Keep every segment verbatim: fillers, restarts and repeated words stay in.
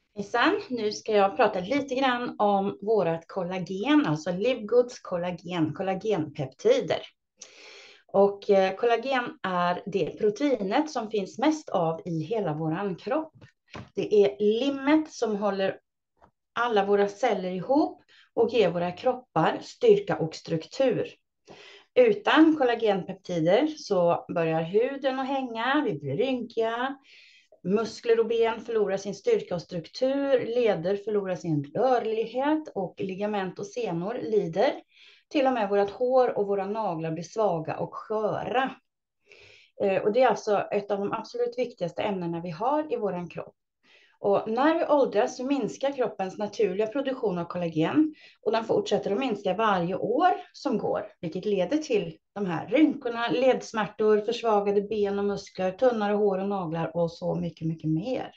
Hejsan, nu ska jag prata lite grann om vårat kollagen, alltså Livgoods kollagen, kollagenpeptider. Och eh, kollagen är det proteinet som finns mest av i hela våran kropp. Det är limmet som håller alla våra celler ihop och ger våra kroppar styrka och struktur. Utan kollagenpeptider så börjar huden att hänga, vi blir rynkiga. Muskler och ben förlorar sin styrka och struktur, leder förlorar sin rörlighet och ligament och senor lider. Till och med vårt hår och våra naglar blir svaga och sköra. Och det är alltså ett av de absolut viktigaste ämnena vi har i vår kropp. Och när vi åldras så minskar kroppens naturliga produktion av kollagen och den fortsätter att minska varje år som går, vilket leder till de här rynkorna, ledsmärtor, försvagade ben och muskler, tunnare hår och naglar och så mycket, mycket mer.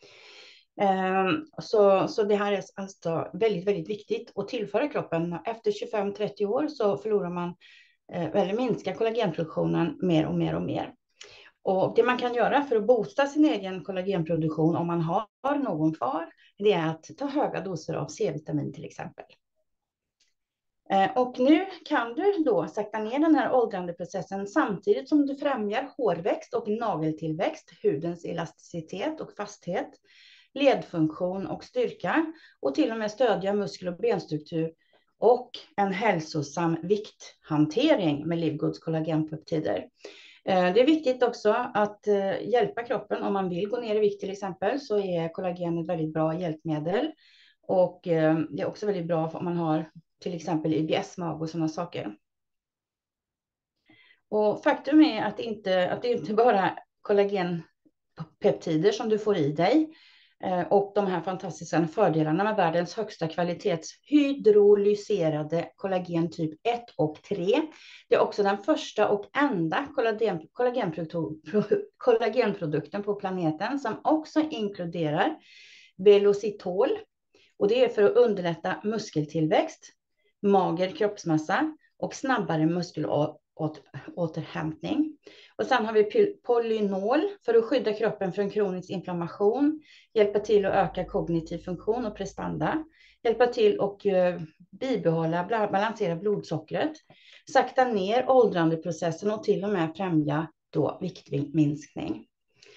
Så, så det här är alltså väldigt, väldigt viktigt att tillföra kroppen. Efter tjugofem till trettio år så förlorar man, eller minskar kollagenproduktionen mer och mer och mer. Och det man kan göra för att boosta sin egen kollagenproduktion om man har någon kvar, det är att ta höga doser av C-vitamin till exempel. Och nu kan du då sakta ner den här åldrandeprocessen samtidigt som du främjar hårväxt och nageltillväxt, hudens elasticitet och fasthet, ledfunktion och styrka och till och med stödja muskel- och benstruktur och en hälsosam vikthantering med Livgoods kollagenpeptider. Det är viktigt också att hjälpa kroppen om man vill gå ner i vikt till exempel, så är kollagen ett väldigt bra hjälpmedel. Och det är också väldigt bra om man har till exempel I B S-mag och sådana saker. Och faktum är att det inte, att det inte bara kollagenpeptider som du får i dig och de här fantastiska fördelarna med världens högsta kvalitets hydrolyserade kollagen typ ett och tre. Det är också den första och enda kollagen, kollagenprodukten på planeten som också inkluderar velocitol. Och det är för att underlätta muskeltillväxt, mager kroppsmassa och snabbare muskelåterhämtning. Och sen har vi polynol för att skydda kroppen från kronisk inflammation, hjälpa till att öka kognitiv funktion och prestanda, hjälpa till att bibehålla, balansera blodsockret, sakta ner åldrandeprocessen och till och med främja då viktminskning.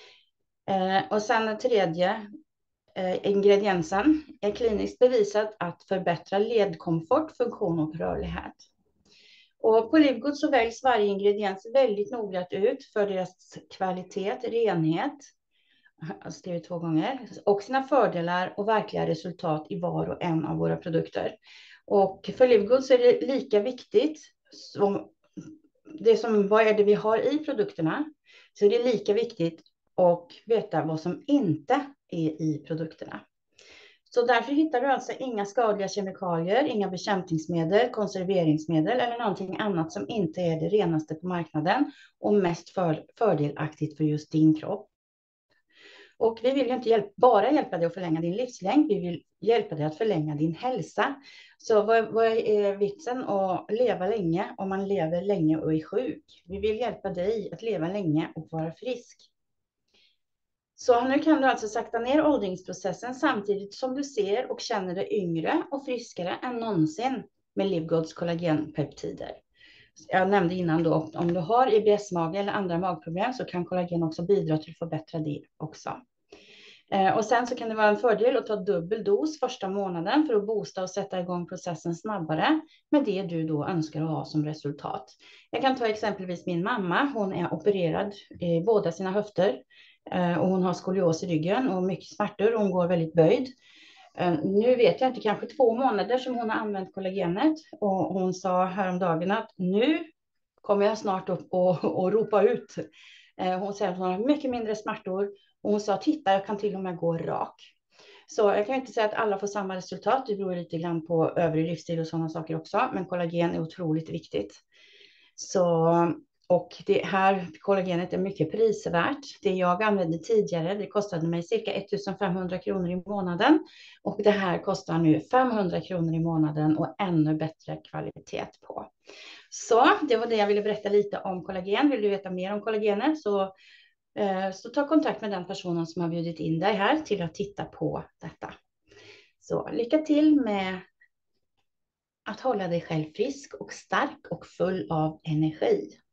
Och sen tredje ingrediensen är kliniskt bevisat att förbättra ledkomfort, funktion och rörlighet. Och på Livgood så väljs varje ingrediens väldigt noggrant ut för deras kvalitet, renhet, jag skriver två gånger, och sina fördelar och verkliga resultat i var och en av våra produkter. Och för Livgood så är det lika viktigt som det som, vad är det vi har i produkterna, så är det lika viktigt att veta vad som inte är i produkterna. Så därför hittar du alltså inga skadliga kemikalier, inga bekämpningsmedel, konserveringsmedel eller någonting annat som inte är det renaste på marknaden och mest för, fördelaktigt för just din kropp. Och vi vill ju inte hjälp, bara hjälpa dig att förlänga din livslängd, vi vill hjälpa dig att förlänga din hälsa. Så vad, vad är vitsen att leva länge om man lever länge och är sjuk? Vi vill hjälpa dig att leva länge och vara frisk. Så nu kan du alltså sakta ner åldringsprocessen samtidigt som du ser och känner dig yngre och friskare än någonsin med Livgoods kollagenpeptider. Jag nämnde innan då att om du har I B S-mage eller andra magproblem så kan kollagen också bidra till att förbättra det också. Och sen så kan det vara en fördel att ta dubbel dos första månaden för att boosta och sätta igång processen snabbare med det du då önskar ha som resultat. Jag kan ta exempelvis min mamma, hon är opererad i båda sina höfter. Och hon har skolios i ryggen och mycket smärtor och hon går väldigt böjd. Nu vet jag inte, kanske två månader som hon har använt kollagenet. Och hon sa häromdagen att nu kommer jag snart upp och, och ropa ut. Hon säger att hon har mycket mindre smärtor. Och hon sa, titta jag kan till och med gå rak. Så jag kan inte säga att alla får samma resultat. Det beror lite grann på övrig livsstil och sådana saker också. Men kollagen är otroligt viktigt. Så... Och det här kollagenet är mycket prisvärt. Det jag använde tidigare, det kostade mig cirka ettusenfemhundra kronor i månaden. Och det här kostar nu femhundra kronor i månaden och ännu bättre kvalitet på. Så det var det jag ville berätta lite om kollagen. Vill du veta mer om kollagenet så Så ta kontakt med den personen som har bjudit in dig här till att titta på detta. Så lycka till med att hålla dig själv frisk och stark och full av energi.